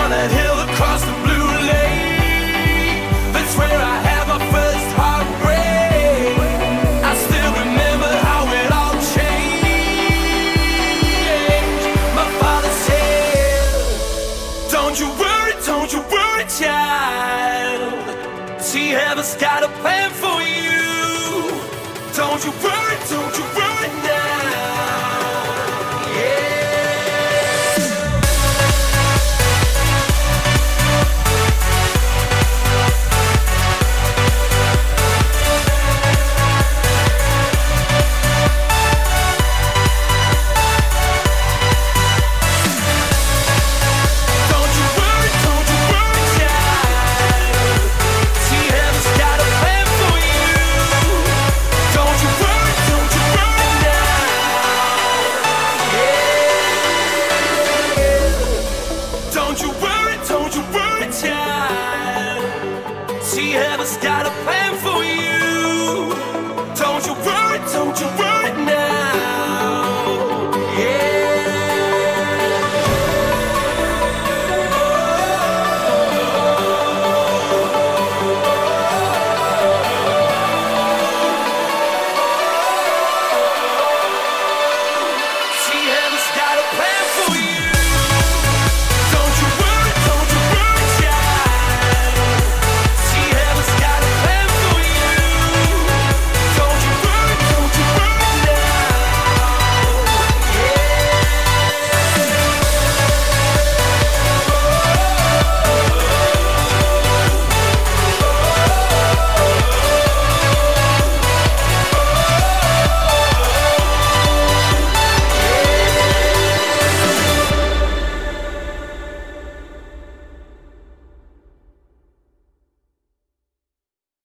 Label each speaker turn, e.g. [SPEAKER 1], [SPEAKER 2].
[SPEAKER 1] down that hill across the blue lake. That's where I had my first heartbreak. I still remember how it all changed. My father said, don't you worry, child. See, heaven's got a plan for you. Don't you worry now. Don't you worry.